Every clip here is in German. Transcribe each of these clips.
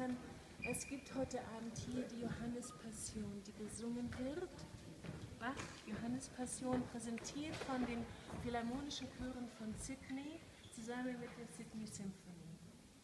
Eltern, es gibt heute Abend hier die Johannespassion, die gesungen wird. Bach, Johannespassion, präsentiert von den Philharmonischen Chören von Sydney, zusammen mit der Sydney Symphony.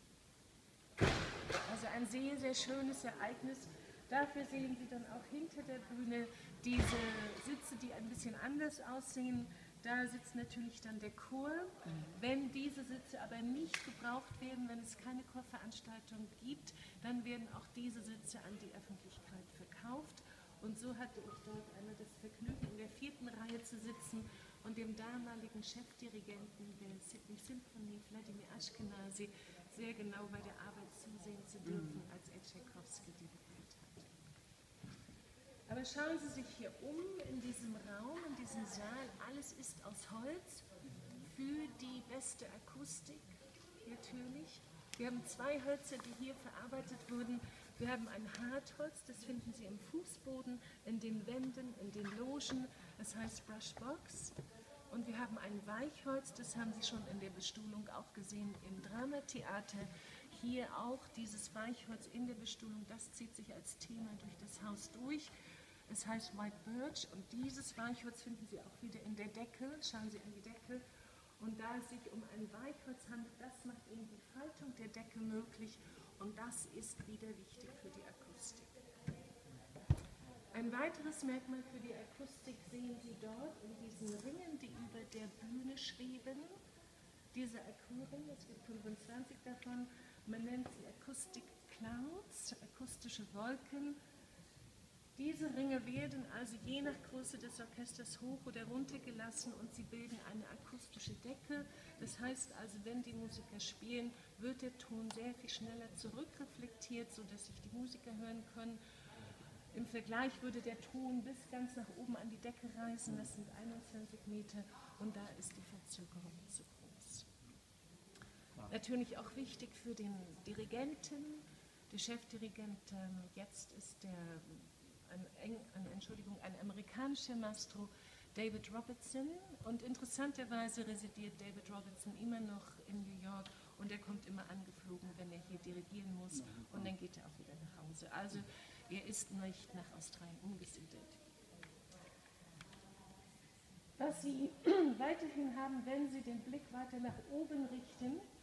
Also ein sehr, sehr schönes Ereignis. Dafür sehen Sie dann auch hinter der Bühne diese Sitze, die ein bisschen anders aussehen. Da sitzt natürlich dann der Chor. Wenn diese Sitze aber nicht gebraucht werden, wenn es keine Chorveranstaltung gibt, dann werden auch diese Sitze an die Öffentlichkeit verkauft. Und so hatte ich dort einmal das Vergnügen, in der 4. Reihe zu sitzen und dem damaligen Chefdirigenten der Sydney Symphony, Vladimir Ashkenazy, sehr genau bei der Arbeit zusehen zu dürfen, als er Tschaikowski dirigiert hat. Aber schauen Sie sich hier um in diesem Raum, in diesem Saal. Alles ist aus Holz für die beste Akustik natürlich. Wir haben 2 Hölzer, die hier verarbeitet wurden. Wir haben ein Hartholz, das finden Sie im Fußboden, in den Wänden, in den Logen. Das heißt Brushbox. Und wir haben ein Weichholz, das haben Sie schon in der Bestuhlung auch gesehen im Dramatheater. Hier auch dieses Weichholz in der Bestuhlung, das zieht sich als Thema durch das Haus durch. Es heißt White Birch und dieses Weichholz finden Sie auch wieder in der Decke. Schauen Sie an die Decke. Und da es sich um ein Weichholz handelt, das macht eben die Faltung der Decke möglich und das ist wieder wichtig für die Akustik. Ein weiteres Merkmal für die Akustik sehen Sie dort in diesen Ringen, die über der Bühne schweben. Diese Akkuringen, es gibt 25 davon, man nennt sie Acoustic Clouds, akustische Wolken. Diese Ringe werden also je nach Größe des Orchesters hoch oder runter gelassen und sie bilden eine akustische Decke. Das heißt also, wenn die Musiker spielen, wird der Ton sehr viel schneller zurückreflektiert, sodass sich die Musiker hören können. Im Vergleich würde der Ton bis ganz nach oben an die Decke reißen, das sind 21 Meter und da ist die Verzögerung zu groß. Natürlich auch wichtig für den Dirigenten, der Chefdirigent, jetzt ist ein amerikanischer Maestro, David Robertson, und interessanterweise residiert David Robertson immer noch in New York und er kommt immer angeflogen, wenn er hier dirigieren muss und dann geht er auch wieder nach Hause. Also er ist nicht nach Australien umgesiedelt. Was Sie weiterhin haben, wenn Sie den Blick weiter nach oben richten,